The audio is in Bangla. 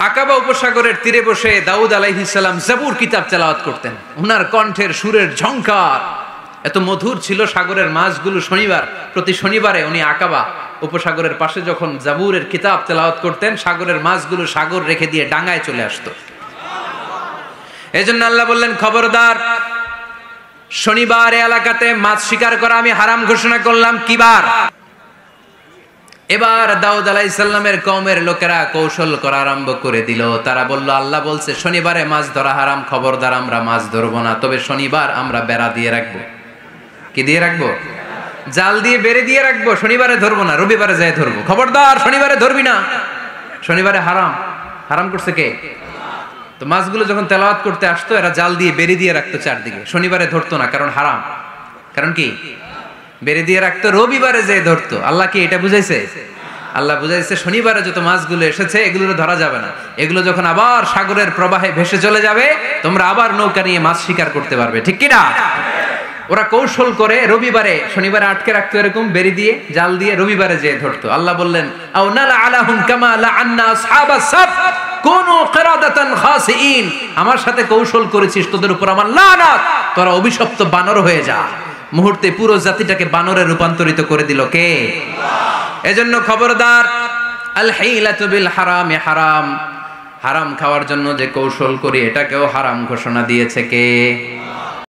আকাবা উপসাগরের তীরে বসে দাউদ আলাইহিস সালাম জাবুর কিতাব তেলাওয়াত করতেন। ওনার কণ্ঠের সুরের ঝংকার এত মধুর ছিল, সাগরের মাছগুলো প্রতি শনিবারে উনি আকাবা উপসাগরের পাশে যখন জাবুরের কিতাব তেলাওয়াত করতেন, সাগরের মাছগুলো সাগর রেখে দিয়ে ডাঙায় চলে আসতো। এজন্য আল্লাহ বললেন, খবরদার, শনিবার এলাকাতে মাছ শিকার করা আমি হারাম ঘোষণা করলাম। কিবার? এবার দাউদ আলাইহিস সালামের কওমের লোকেরা কৌশল করা আরম্ভ করে দিল। তারা বলল, আল্লাহ বলছে শনিবারে মাছ ধরা হারাম, খবরদার আমরা মাছ ধরবো না, তবে শনিবার আমরা বেড়া দিয়ে রাখবো। কি দিয়ে রাখবো? জাল দিয়ে বেড়ে দিয়ে রাখবো। শনিবারে ধরবো না, রবিবারে যাই ধরবো। খবরদার, শনিবারে ধরবি না, শনিবারে হারাম। হারাম করছে কে? তো মাছগুলো যখন তেলাওয়াত করতে আসতো, এরা জাল দিয়ে বেড়ে দিয়ে রাখতো চারদিকে, শনিবারে ধরতো না, কারণ হারাম। কারণ কি? বেড়ে দিয়ে রাখতো, রবিবারে যে ধরতো। আল্লাহ কি এটা বুঝাইছে? আল্লাহ বুঝাইছে শনিবারে যত মাছগুলো এসেছে এগুলো ধরা যাবে না, এগুলো যখন আবার সাগরের প্রবাহে ভেসে চলে যাবে, তোমরা আবার নৌকা নিয়ে মাছ শিকার করতে পারবে। ঠিক কিনা? ওরা কৌশল করে রবিবারে, শনিবারে আটকে রাখতো এরকম বেড়ে দিয়ে, জাল দিয়ে, রবিবারে যে ধরতো। আল্লাহ বললেন, আও নালা আলাহুম কামা লাআন্না আসহাবাস সাব কুনু কিরাদাতান খাসিইন। আমার সাথে কৌশল করেছিস, তোদের উপর আমার লানাত, তোরা অভিশপ্ত বানর হয়ে যা। মুহূর্তে পুরো জাতিটাকে বানরে রূপান্তরিত করে দিল কে? এজন্য খবরদার, আল হিলাতু বিল হারামি হারাম। হারাম খাওয়ার জন্য যে কৌশল করি, এটাকেও হারাম ঘোষণা দিয়েছে কে?